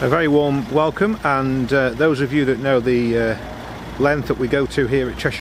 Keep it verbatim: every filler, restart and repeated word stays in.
A very warm welcome, and uh, those of you that know the uh, length that we go to here at Cheshire